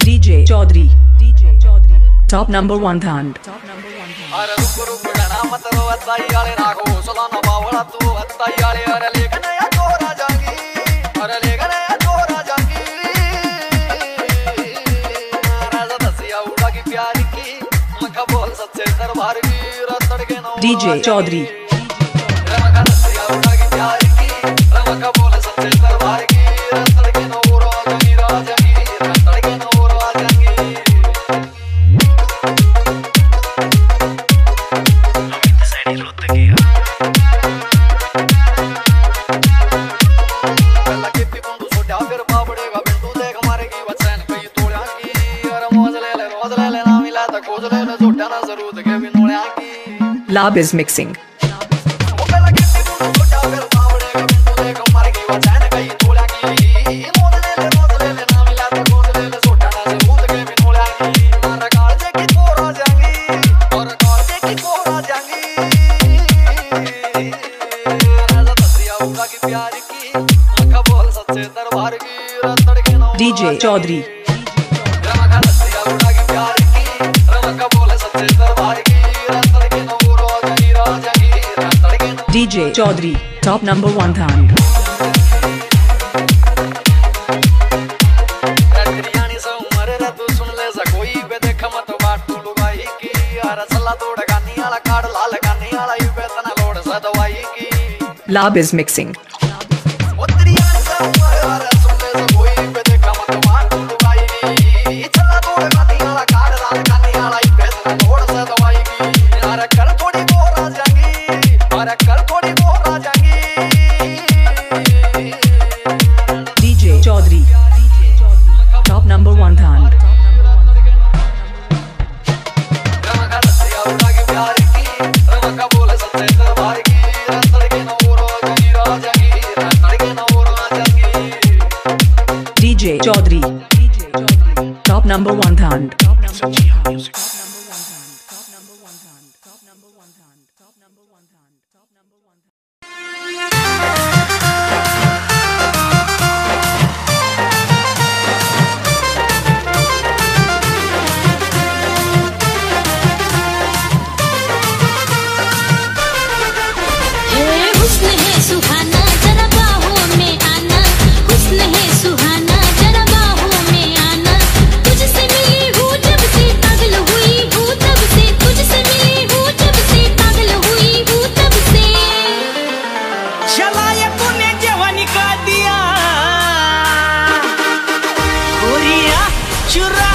DJ Choudhary. Top number 1 dhand. अरे रुक रुक गाना मत रो अत्ताई वाले राखो सलाना बावड़ा तू अत्ताई वाले अरे लेकिन या चोरा जाएंगी अरे लेकिन या चोरा जाएंगी राजा दसिया उड़ा की प्यारी की मक्का बोल सच्चे दरबार की रतड़ के नौ DJ Choudhary. मक्का दसिया उड़ा की प्यारी की मक्का बोल सच्चे दरबार की रतड़ के नौ राजांगी राजांगी रतड़ के नौ राजांगी Rohtakiya. पहला के पिपंदू सोटा फिर बाबड़ेगा बिंदु देख मारेगी वचन कई तोड़िया की और मौज ले रोज ले ना मिला तो खोज ले सोटा ना जरूरत के बिनोड़िया की Lab is mixing. पहला के पिपंदू सोटा फिर बाबड़ेगा बिंदु देख मारेगी वचन कई तोड़िया की मौज ले रोज ले ना मिला तो खोज ले सोटा ना जरूरत के बिनोड़िया की मारा काल जे की कोरा जाएंगी और काल जे की कोरा जाएंगी DJ Choudhary. DJ Choudhary. Top number 1 dhand. Lab is mixing. DJ Choudhary. Top number 1 dhand. DJ Choudhary. Top number 1 dhand. चुरा